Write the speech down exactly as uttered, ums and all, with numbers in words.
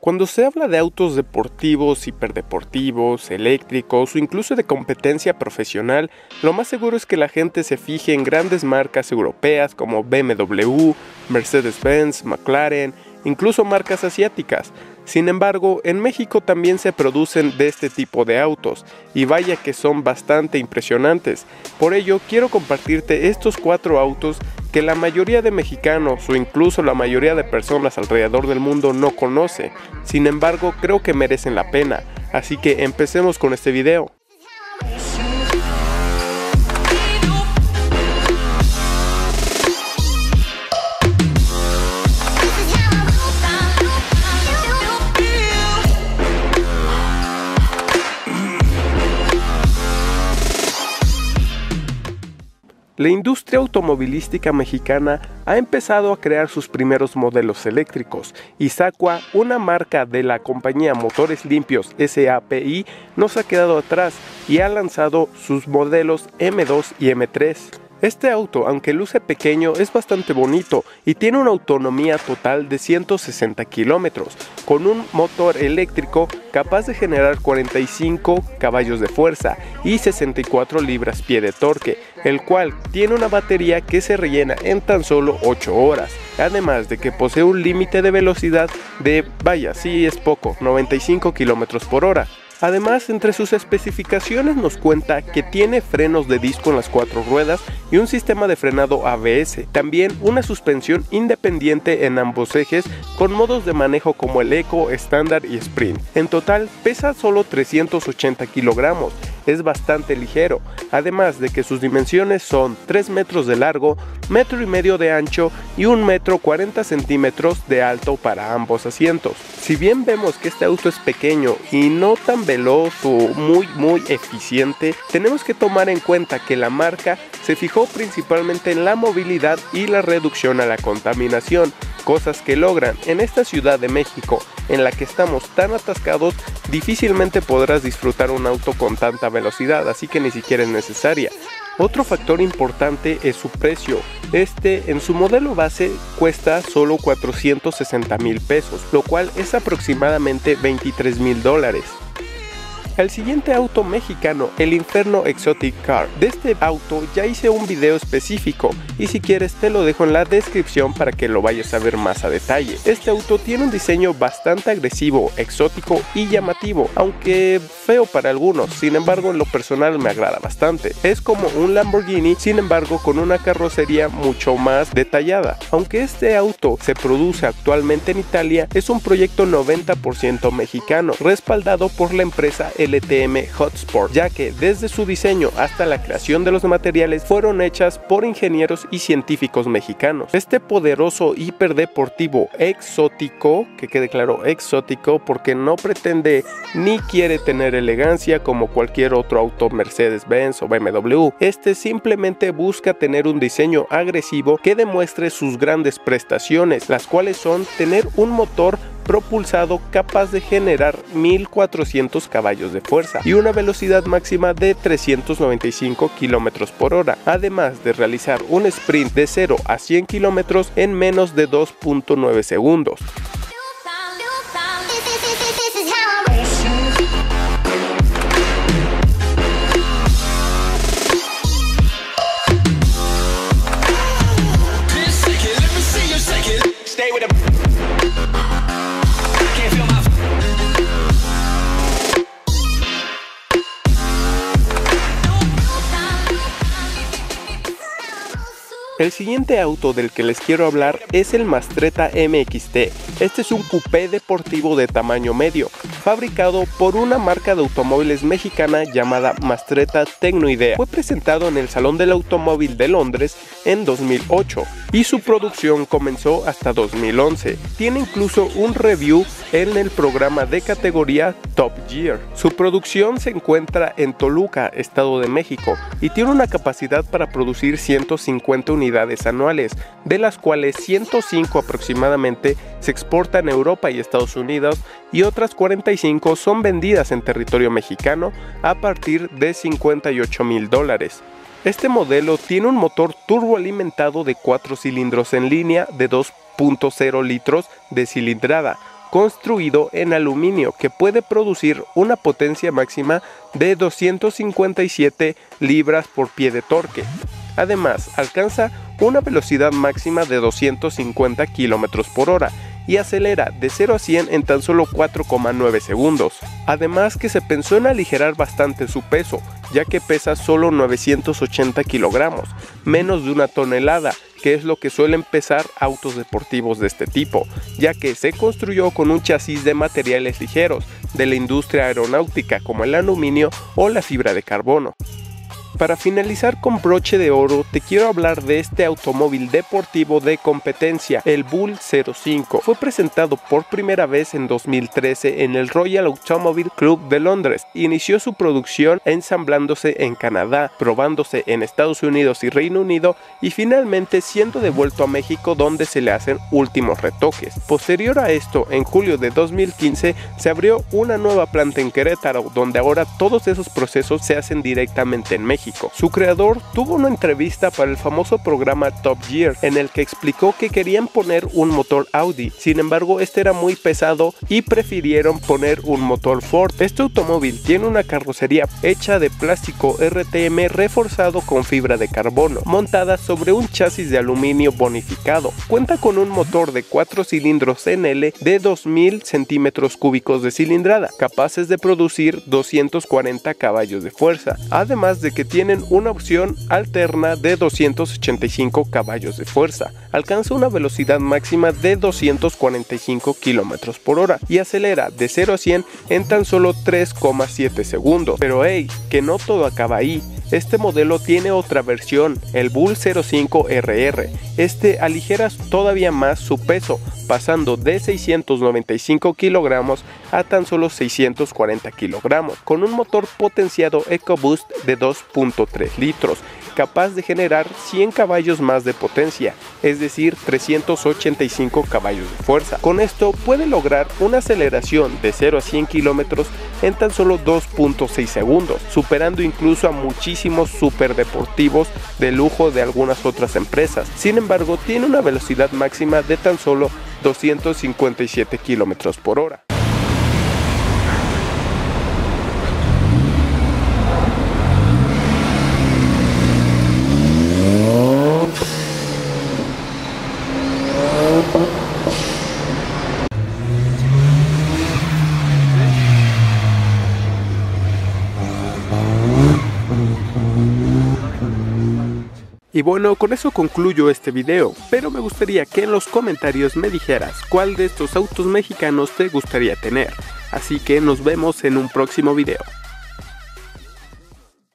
Cuando se habla de autos deportivos, hiperdeportivos, eléctricos o incluso de competencia profesional, lo más seguro es que la gente se fije en grandes marcas europeas como B M W, Mercedes-Benz, McLaren, incluso marcas asiáticas. Sin embargo, en México también se producen de este tipo de autos, y vaya que son bastante impresionantes. Por ello, quiero compartirte estos cuatro autos que la mayoría de mexicanos o incluso la mayoría de personas alrededor del mundo no conoce. Sin embargo, creo que merecen la pena, así que empecemos con este video. La industria automovilística mexicana ha empezado a crear sus primeros modelos eléctricos, y Sacua, una marca de la compañía Motores Limpios S A P I, no se ha quedado atrás y ha lanzado sus modelos M dos y M tres. Este auto, aunque luce pequeño, es bastante bonito y tiene una autonomía total de ciento sesenta kilómetros, con un motor eléctrico capaz de generar cuarenta y cinco caballos de fuerza y sesenta y cuatro libras-pie de torque, el cual tiene una batería que se rellena en tan solo ocho horas, además de que posee un límite de velocidad de, vaya, sí es poco, noventa y cinco kilómetros por hora. Además, entre sus especificaciones nos cuenta que tiene frenos de disco en las cuatro ruedas y un sistema de frenado A B S, también una suspensión independiente en ambos ejes con modos de manejo como el Eco, estándar y Sprint. En total pesa solo trescientos ochenta kilogramos, es bastante ligero, además de que sus dimensiones son tres metros de largo, metro y medio de ancho y un metro cuarenta centímetros de alto para ambos asientos. Si bien vemos que este auto es pequeño y no tan veloz o muy muy eficiente, tenemos que tomar en cuenta que la marca se fijó principalmente en la movilidad y la reducción a la contaminación, cosas que logran en esta Ciudad de México, en la que estamos tan atascados. Difícilmente podrás disfrutar un auto con tanta velocidad, así que ni siquiera es necesaria. Otro factor importante es su precio. Este en su modelo base cuesta solo cuatrocientos sesenta mil pesos, lo cual es aproximadamente veintitrés mil dólares. El siguiente auto mexicano, el Inferno Exotic Car. De este auto ya hice un video específico y si quieres te lo dejo en la descripción para que lo vayas a ver más a detalle. Este auto tiene un diseño bastante agresivo, exótico y llamativo, aunque feo para algunos, sin embargo en lo personal me agrada bastante. Es como un Lamborghini, sin embargo con una carrocería mucho más detallada. Aunque este auto se produce actualmente en Italia, es un proyecto noventa por ciento mexicano, respaldado por la empresa L T M Hotspur, ya que desde su diseño hasta la creación de los materiales fueron hechas por ingenieros y científicos mexicanos. Este poderoso hiperdeportivo exótico, que quede claro, exótico, porque no pretende ni quiere tener elegancia como cualquier otro auto Mercedes-Benz o B M W. Este simplemente busca tener un diseño agresivo que demuestre sus grandes prestaciones, las cuales son tener un motor propulsado capaz de generar mil cuatrocientos caballos de fuerza y una velocidad máxima de trescientos noventa y cinco kilómetros por hora, además de realizar un sprint de cero a cien kilómetros en menos de dos punto nueve segundos. El siguiente auto del que les quiero hablar es el Mastretta M X T. Este es un coupé deportivo de tamaño medio, fabricado por una marca de automóviles mexicana llamada Mastretta Tecnoidea. Fue presentado en el Salón del Automóvil de Londres en dos mil ocho y su producción comenzó hasta dos mil once. Tiene incluso un review en el programa de categoría Top Gear. Su producción se encuentra en Toluca, Estado de México, y tiene una capacidad para producir ciento cincuenta unidades anuales, de las cuales ciento cinco aproximadamente se exportan a Europa y Estados Unidos y otras cuarenta y cinco son vendidas en territorio mexicano a partir de cincuenta y ocho mil dólares. Este modelo tiene un motor turboalimentado de cuatro cilindros en línea de dos punto cero litros de cilindrada, construido en aluminio que puede producir una potencia máxima de doscientas cincuenta y siete libras por pie de torque. Además, alcanza una velocidad máxima de doscientos cincuenta kilómetros por hora y acelera de cero a cien en tan solo cuatro coma nueve segundos. Además que se pensó en aligerar bastante su peso, ya que pesa solo novecientos ochenta kilogramos, menos de una tonelada, que es lo que suelen pesar autos deportivos de este tipo, ya que se construyó con un chasis de materiales ligeros de la industria aeronáutica como el aluminio o la fibra de carbono. Para finalizar con broche de oro, te quiero hablar de este automóvil deportivo de competencia, el Bull cero cinco. Fue presentado por primera vez en dos mil trece en el Royal Automobile Club de Londres. Inició su producción ensamblándose en Canadá, probándose en Estados Unidos y Reino Unido y finalmente siendo devuelto a México, donde se le hacen últimos retoques. Posterior a esto, en julio de dos mil quince, se abrió una nueva planta en Querétaro, donde ahora todos esos procesos se hacen directamente en México. Su creador tuvo una entrevista para el famoso programa Top Gear, en el que explicó que querían poner un motor Audi, sin embargo este era muy pesado y prefirieron poner un motor Ford. Este automóvil tiene una carrocería hecha de plástico R T M reforzado con fibra de carbono, montada sobre un chasis de aluminio bonificado. Cuenta con un motor de cuatro cilindros N L de dos mil centímetros cúbicos de cilindrada, capaces de producir doscientos cuarenta caballos de fuerza, además de que tiene tienen una opción alterna de doscientos ochenta y cinco caballos de fuerza. Alcanza una velocidad máxima de doscientos cuarenta y cinco kilómetros por hora y acelera de cero a cien en tan solo tres coma siete segundos. Pero hey, que no todo acaba ahí. Este modelo tiene otra versión, el Bull cero cinco R R. Este aligera todavía más su peso, pasando de seiscientos noventa y cinco kilogramos a tan solo seiscientos cuarenta kilogramos, con un motor potenciado EcoBoost de dos punto tres litros, capaz de generar cien caballos más de potencia, es decir, trescientos ochenta y cinco caballos de fuerza. Con esto puede lograr una aceleración de cero a cien kilómetros en tan solo dos punto seis segundos, superando incluso a muchísimos superdeportivos de lujo de algunas otras empresas. Sin embargo, tiene una velocidad máxima de tan solo doscientos cincuenta y siete kilómetros por hora. Y bueno, con eso concluyo este video, pero me gustaría que en los comentarios me dijeras cuál de estos autos mexicanos te gustaría tener. Así que nos vemos en un próximo video.